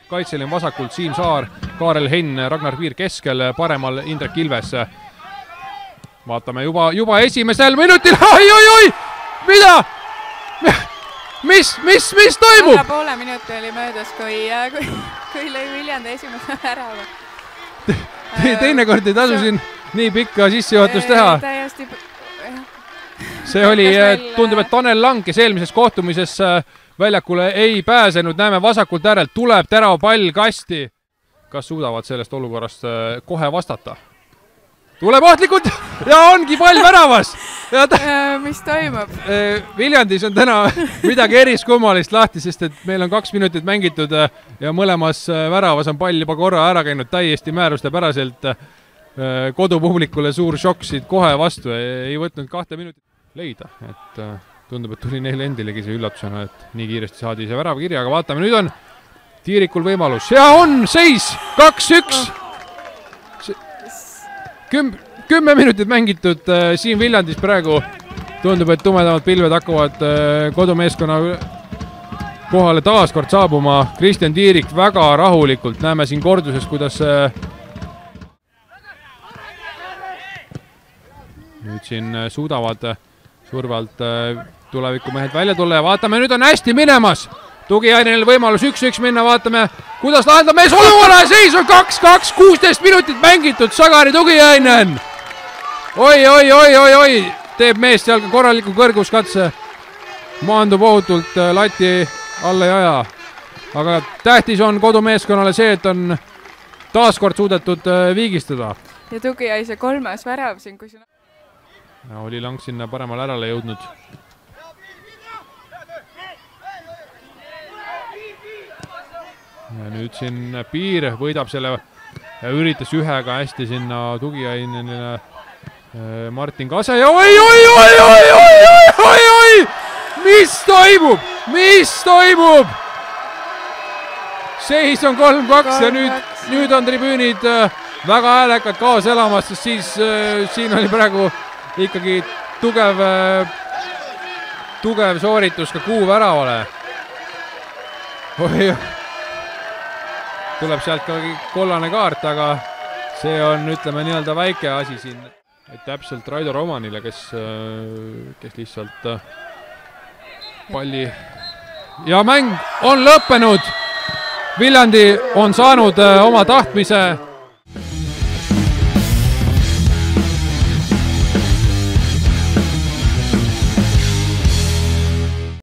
kaitseline vasakult Siim Saar, Kaarel Henn, Ragnar Piir keskel, paremal Indrek Ilves. Vaatame juba esimesel minutil, oi, mida? Mis toimub? Alla poole minuti oli möödas, kui lõi Viljandi esimese värava. Teinekord ei tasu siin nii pikka sissejuhatust teha. Täiesti... See oli, tundub, et Tanel Lang, kes eelmises kohtumises väljakule ei pääsenud, näeme vasakult äärelt, tuleb terav pall kasti. Kas suudavad sellest olukorrast kohe vastata? Tuleb ohtlikult ja ongi pall väravas. Mis toimub? Viljandis on täna midagi eriskummalist lahti, sest et meil on 2 minutit mängitud ja mõlemas väravas on pall juba korra ära käinud täiesti määruste päraselt. Kodupublikule suur šokk siit kohe vastu, ei võtnud 2 minutit leida, et tundub, et tuli neile endilegi see üllatusena, et nii kiiresti saadi see värava kirja, aga vaatame, nüüd on Tiirikul võimalus ja on seis 2-1. 10 minutit mängitud siin Viljandis praegu. Tundub, et tumedamad pilved hakkavad kodumeeskonna kohale taaskord saabuma. Kristjan Tiirik väga rahulikult, näeme siin korduses, kuidas nüüd siin suudavad surve alt tulevikumehed välja tulla ja vaatame, nüüd on hästi minemas. Tugiainenil võimalus 1-1 minna, vaatame, kuidas lahendab mees olukorra, seis on 2-2, 16 minutit mängitud, Sagari Tugiainen. Oi, teeb mees seal korraliku kõrguskatse, maandub ohutult lati alla ei aja. Aga tähtis on kodumeeskonnale see, et on taaskord suudetud viigistada. Ja Tugiaise 3. värav siin, kui siin... Oli Lang sinna paremal ärale jõudnud. Ja nüüd siin Piir võidab selle ja üritas ühega hästi sinna Tugiainenile Martin Kase ja oi! Mis toimub? Seis on 3-2 ja nüüd on tribüünid väga häälekad kaas elamas, sest siis siin oli praegu ikkagi tugev sooritus ka Kuu väravale. Tuleb sealt ka kollane kaart, aga see on, ütleme, nii-öelda väike asi siin. Täpselt Raido Romanile, kes lihtsalt palli ja mäng on lõppenud. Viljandi on saanud oma tahtmise